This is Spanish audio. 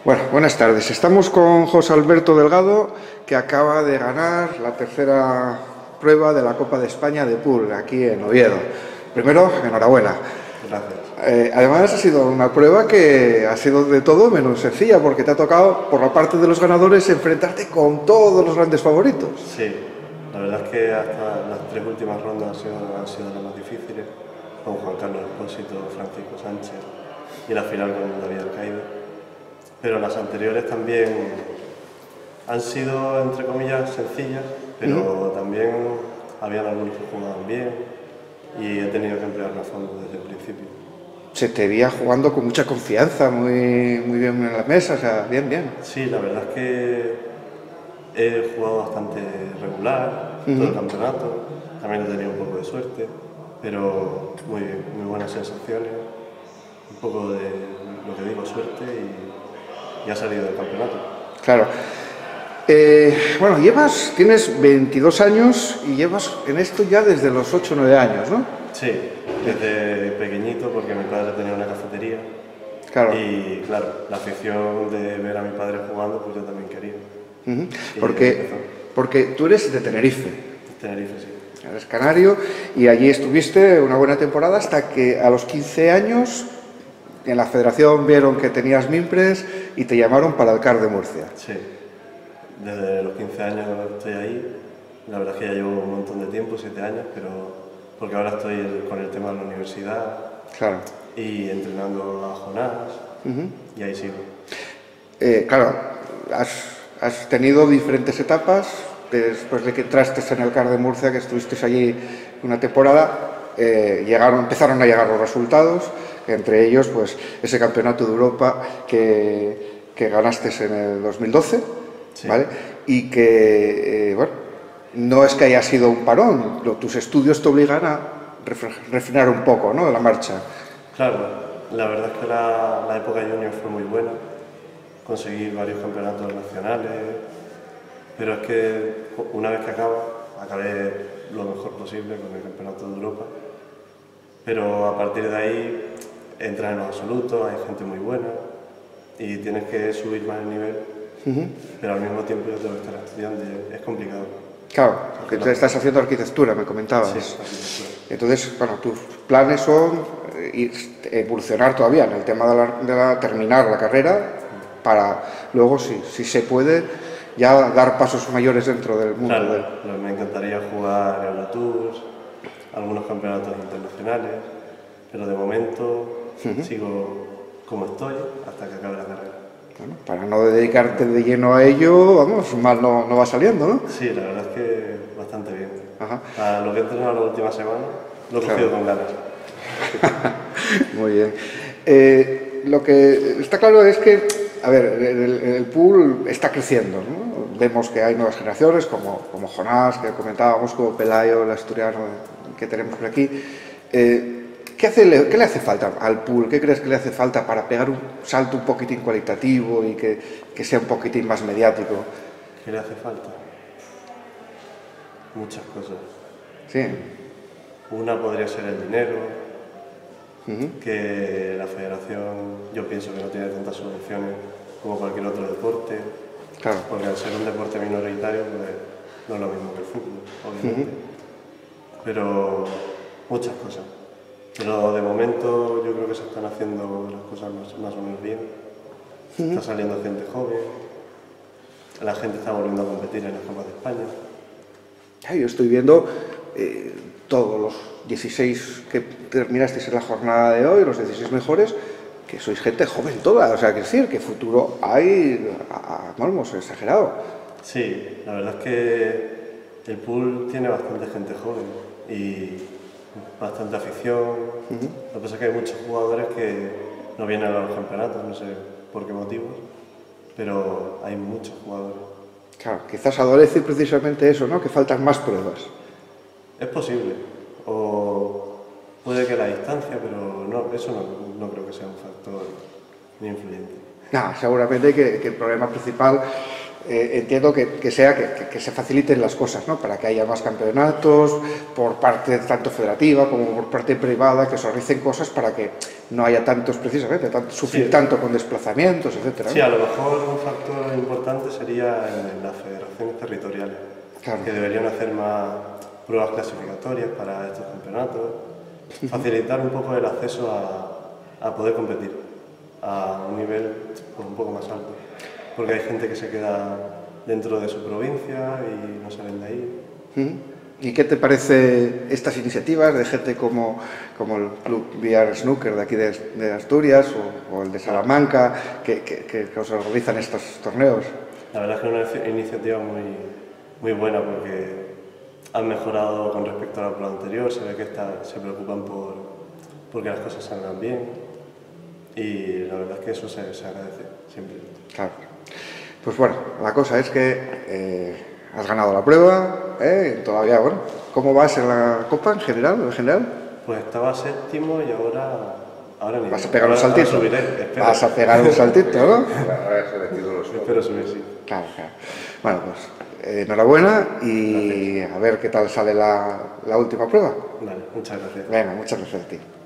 Bueno, buenas tardes. Estamos con José Alberto Delgado, que acaba de ganar la tercera prueba de la Copa de España de Pool, aquí en Oviedo. Primero, enhorabuena. Gracias. Además, ha sido una prueba que ha sido de todo menos sencilla, porque te ha tocado, por la parte de los ganadores, enfrentarte con todos los grandes favoritos. Sí, la verdad es que hasta las tres últimas rondas han sido las más difíciles, con Juan Carlos Espósito, Francisco Sánchez y la final con David Alcaide. Pero las anteriores también han sido, entre comillas, sencillas, pero también habían algunos que jugaban bien y he tenido que emplearme a fondo desde el principio. Se te veía jugando con mucha confianza, muy bien en la mesa, o sea, bien. Sí, la verdad es que he jugado bastante regular todo el campeonato, también he tenido un poco de suerte, pero muy buenas sensaciones, un poco de lo que digo, suerte y ha salido del campeonato. Claro. Bueno, tienes 22 años y llevas en esto ya desde los 8 o 9 años, ¿no? Sí, desde pequeñito, porque mi padre tenía una cafetería. Claro. Y claro, la afición de ver a mi padre jugando, pues yo también quería. Porque tú eres de Tenerife. Tenerife, sí. Eres canario y allí estuviste una buena temporada hasta que a los 15 años en la federación vieron que tenías mimbres y te llamaron para el CAR de Murcia. Sí, desde los 15 años estoy ahí. La verdad es que ya llevo un montón de tiempo, 7 años, pero porque ahora estoy con el tema de la universidad. Claro. Y entrenando a Jonás, y ahí sigo. Claro, has tenido diferentes etapas. Después de que entraste en el CAR de Murcia, que estuviste allí una temporada, empezaron a llegar los resultados, entre ellos pues ese campeonato de Europa que ganaste en el 2012, Sí. ¿vale? Y que, bueno, no es que haya sido un parón, tus estudios te obligan a refrenar un poco, ¿no?, la marcha. Claro, la verdad es que la época junior fue muy buena, conseguí varios campeonatos nacionales, pero es que una vez que acabé lo mejor posible con el campeonato de Europa, pero a partir de ahí entras en los absolutos, hay gente muy buena y tienes que subir más el nivel, pero al mismo tiempo yo tengo que estar estudiando y es complicado. Claro, porque tú estás haciendo arquitectura, me comentabas. Sí, arquitectura. Entonces, bueno, tus planes son evolucionar todavía en el tema de terminar la carrera para luego, si se puede, ya dar pasos mayores dentro del mundo. Claro, me encantaría jugar Eurotours, algunos campeonatos internacionales, pero de momento sigo como estoy hasta que acabe la carrera. Bueno, para no dedicarte de lleno a ello, vamos, mal no va saliendo, ¿no? Sí, la verdad es que bastante bien. Ajá. A lo que he entrenado la última semana, lo he cogido con ganas. Muy bien. Lo que está claro es que, a ver, el pool está creciendo, ¿no? Vemos que hay nuevas generaciones, como Jonás, que comentábamos, como Pelayo, el asturiano que tenemos por aquí. ¿Qué le hace falta al pool? ¿Qué crees que le hace falta para pegar un salto un poquitín cualitativo y que sea un poquitín más mediático? ¿Qué le hace falta? Muchas cosas. Sí. Una podría ser el dinero, que la federación yo pienso que no tiene tantas subvenciones como cualquier otro deporte, Claro. porque al ser un deporte minoritario pues, no es lo mismo que el fútbol, obviamente, pero muchas cosas. Pero de momento yo creo que se están haciendo las cosas más o menos bien, está saliendo gente joven, la gente está volviendo a competir en las Copas de España. Yo estoy viendo todos los 16 que terminasteis en la jornada de hoy, los 16 mejores, que sois gente joven toda, o sea, que decir, que futuro hay, vamos, exagerado. Sí, la verdad es que el pool tiene bastante gente joven y bastante afición. Lo que pasa es que hay muchos jugadores que no vienen a los campeonatos, no sé por qué motivos, pero hay muchos jugadores. Claro, quizás adolece precisamente eso, ¿no?, que faltan más pruebas. Es posible, o puede que la distancia, pero no, eso no creo que sea un factor muy influyente. No, seguramente que el problema principal entiendo que sea que se faciliten las cosas, ¿no? Para que haya más campeonatos por parte tanto federativa como por parte privada, que se realicen cosas para que no haya tantos, precisamente, sufrir tanto con desplazamientos, etcétera, ¿no? Sí, a lo mejor un factor importante sería en las federaciones territoriales, claro, que deberían hacer más pruebas clasificatorias para estos campeonatos, facilitar un poco el acceso a poder competir a un nivel pues, un poco más alto, porque hay gente que se queda dentro de su provincia y no salen de ahí. ¿Y qué te parece estas iniciativas de gente como el Club VR Snooker de aquí de Asturias o el de Salamanca que os organizan estos torneos? La verdad es que es una iniciativa muy buena porque han mejorado con respecto a la prueba anterior, se ve que se preocupan por que las cosas salgan bien y la verdad es que eso se agradece siempre. Claro. Pues bueno, la cosa es que has ganado la prueba, todavía, bueno, ¿cómo vas en la Copa en general? Pues estaba séptimo y ahora ni vas a pegar un saltito. Subiré, vas a pegar un saltito, ¿no? Ahora espero subir, sí. Claro. Bueno, pues enhorabuena y gracias. A ver qué tal sale la última prueba. Vale, muchas gracias. Venga, muchas gracias a ti.